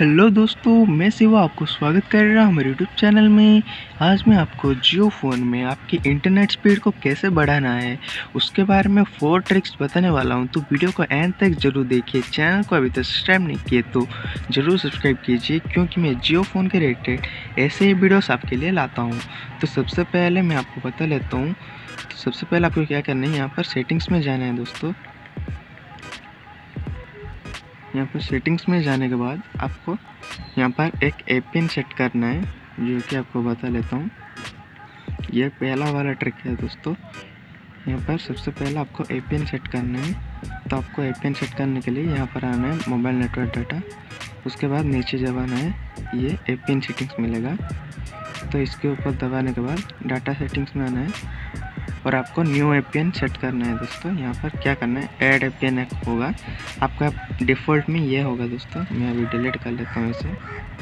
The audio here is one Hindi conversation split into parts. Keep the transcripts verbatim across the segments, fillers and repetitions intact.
हेलो दोस्तों, मैं शिवा आपको स्वागत कर रहा हूँ मेरे यूट्यूब चैनल में। आज मैं आपको जियो फ़ोन में आपकी इंटरनेट स्पीड को कैसे बढ़ाना है उसके बारे में फोर ट्रिक्स बताने वाला हूँ। तो वीडियो को एंड तक जरूर देखिए। चैनल को अभी तक सब्सक्राइब नहीं किए तो ज़रूर सब्सक्राइब कीजिए, क्योंकि मैं जियो फ़ोन के रिलेटेड ऐसे ही वीडियोस आपके लिए लाता हूँ। तो सबसे पहले मैं आपको बता लेता हूँ। तो सबसे पहले आपको क्या करना है, यहाँ पर सेटिंग्स में जाना है दोस्तों। यहाँ पर सेटिंग्स में जाने के बाद आपको यहाँ पर एक एपीएन सेट करना है, जो कि आपको बता लेता हूँ। यह पहला वाला ट्रिक है दोस्तों। यहाँ पर सबसे पहले आपको एपीएन सेट करना है। तो आपको एपीएन सेट करने के लिए यहाँ पर आना है मोबाइल नेटवर्क डाटा। उसके बाद नीचे दबाना है, ये एपीएन सेटिंग्स मिलेगा। तो इसके ऊपर दबाने के बाद डाटा सेटिंग्स में आना है और आपको न्यू एपीएन सेट करना है दोस्तों। यहाँ पर क्या करना है, ऐड एपीएन होगा आपका, डिफ़ॉल्ट में ये होगा दोस्तों। मैं अभी डिलीट कर लेता हूँ इसे।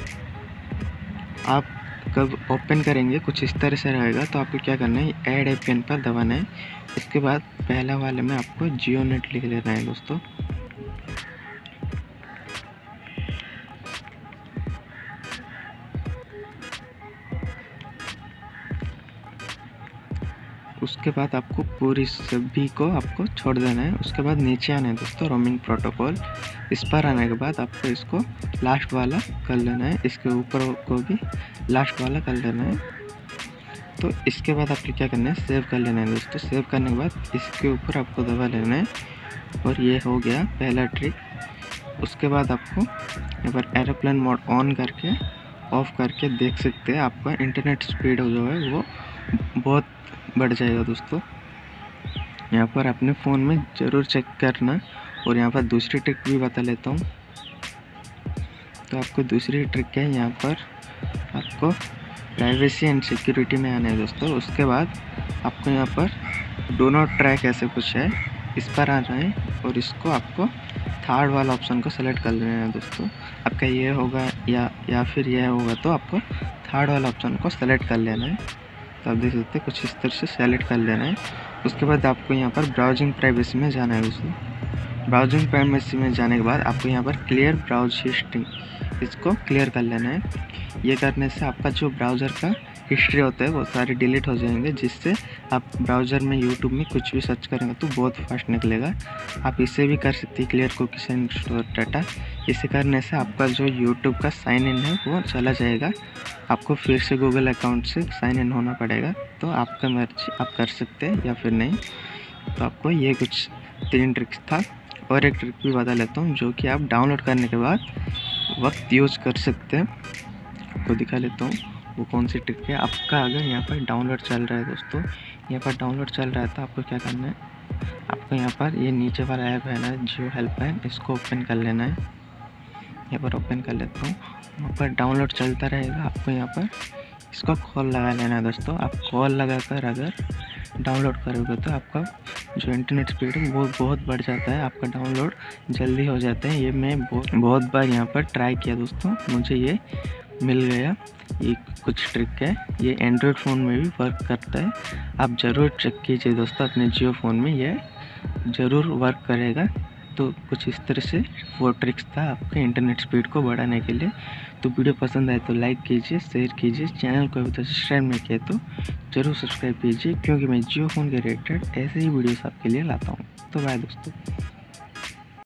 आप कब ओपन करेंगे कुछ इस तरह से रहेगा। तो आपको क्या करना है, ऐड एपीएन पर दबाना है। इसके बाद पहला वाले में आपको जियो नेट लिख लेना है दोस्तों। उसके बाद आपको पूरी सभी को आपको छोड़ देना है। उसके बाद नीचे आना है दोस्तों, रोमिंग प्रोटोकॉल। इस पर आने के बाद आपको इसको लास्ट वाला कर लेना है, इसके ऊपर को भी लास्ट वाला कर लेना है। तो इसके बाद आपको क्या करना है, सेव कर लेना है दोस्तों। सेव करने के बाद इसके ऊपर आपको दबा लेना है और ये हो गया पहला ट्रिक। उसके बाद आपको यहाँ पर एरोप्लेन मोड ऑन करके ऑफ करके देख सकते हैं, आपका इंटरनेट स्पीड जो है वो बहुत बढ़ जाएगा दोस्तों। यहाँ पर अपने फ़ोन में ज़रूर चेक करना। और यहाँ पर दूसरी ट्रिक भी बता लेता हूँ। तो आपको दूसरी ट्रिक है, यहाँ पर आपको प्राइवेसी एंड सिक्योरिटी में आना है दोस्तों। उसके बाद आपको यहाँ पर डो नॉट ट्रैक ऐसे कुछ है, इस पर आना है और इसको आपको थर्ड वाला ऑप्शन को सेलेक्ट कर लेना है दोस्तों। आपका ये होगा या या फिर यह होगा, तो आपको थर्ड वाला ऑप्शन को सेलेक्ट कर लेना है। तो आप देख सकते हैं कुछ इस तरह से सेलेक्ट कर लेना है। उसके बाद आपको यहाँ पर ब्राउजिंग प्राइवेसी में जाना है दोस्तों। ब्राउजिंग प्राइवेसी में जाने के बाद आपको यहाँ पर क्लियर ब्राउज हिस्ट्री, इसको क्लियर कर लेना है। ये करने से आपका जो ब्राउज़र का हिस्ट्री होता है वो सारे डिलीट हो जाएंगे, जिससे आप ब्राउज़र में यूट्यूब में कुछ भी सर्च करेंगे तो बहुत फास्ट निकलेगा। आप इसे भी कर सकते हैं, clear cookies and store data. इसे करने से आपका जो यूट्यूब का साइन इन है वो चला जाएगा। आपको फिर से गूगल अकाउंट से साइन इन होना पड़ेगा। तो आपका मर्जी, आप कर सकते हैं या फिर नहीं। तो आपको ये कुछ तीन ट्रिक्स था। और एक ट्रिक भी बता लेता हूँ, जो कि आप डाउनलोड करने के बाद वक्त यूज़ कर सकते हैं। आपको दिखा लेता हूँ वो कौन सी ट्रिक है। आपका अगर यहाँ पर डाउनलोड चल रहा है दोस्तों, यहाँ पर डाउनलोड चल रहा है, तो आपको क्या करना है, आपको यहाँ पर ये नीचे वाला ऐप है ना, जियो हेल्पलाइन, इसको ओपन कर लेना है। यहाँ पर ओपन कर लेता हूँ, वहाँ पर डाउनलोड चलता रहेगा। आपको यहाँ पर इसको कॉल लगा लेना है दोस्तों। आप कॉल लगाकर अगर डाउनलोड करोगे तो आपका जो इंटरनेट स्पीड है वो बहुत बढ़ जाता है, आपका डाउनलोड जल्दी हो जाता है। ये मैं बहुत बहुत बार यहाँ पर ट्राई किया दोस्तों, मुझे ये मिल गया। ये कुछ ट्रिक है, ये एंड्रॉयड फ़ोन में भी वर्क करता है। आप ज़रूर चेक कीजिए दोस्तों अपने जियो फ़ोन में, ये ज़रूर वर्क करेगा। तो कुछ इस तरह से वो ट्रिक्स था आपके इंटरनेट स्पीड को बढ़ाने के लिए। तो वीडियो पसंद आए तो लाइक कीजिए, शेयर कीजिए। चैनल को अभी तक सब्सक्राइब नहीं किया तो ज़रूर सब्सक्राइब कीजिए, क्योंकि मैं जियो फ़ोन के रिलेटेड ऐसे ही वीडियोस आपके लिए लाता हूँ। तो बाय दोस्तों।